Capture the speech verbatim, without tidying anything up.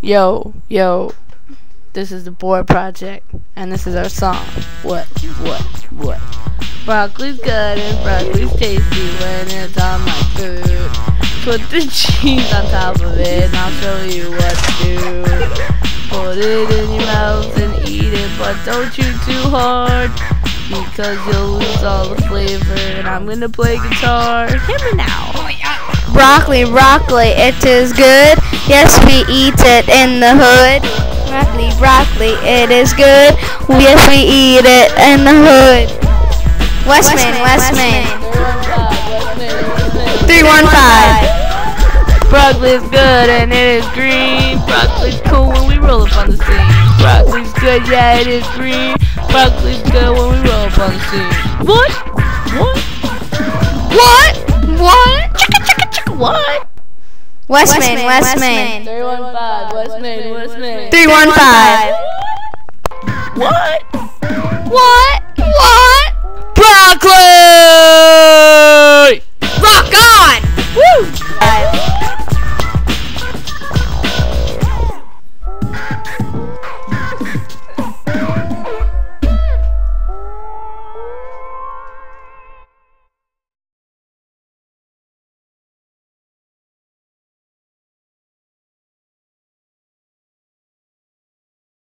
Yo, yo, this is the Board Project, and this is our song. What, what, what? Broccoli's good and broccoli's tasty when it's on my food. Put the cheese on top of it, and I'll show you what to do. Put it in your mouth and eat it, but don't chew too hard, because you'll lose all the flavor. And I'm gonna play guitar. Hit me now. Broccoli, broccoli, it is good. Yes, we eat it in the hood. Broccoli, broccoli, it is good. Yes, we eat it in the hood. West Main, West Main. three one five. Broccoli's good and it is green. Broccoli's cool when we roll up on the scene. Broccoli's good, yeah, it is green. Broccoli's good when we roll up on the scene. What? What? What? What? Chicka chicka chicka what? West Main, West Main. three one five, West Main, West Main. three one five. What? What?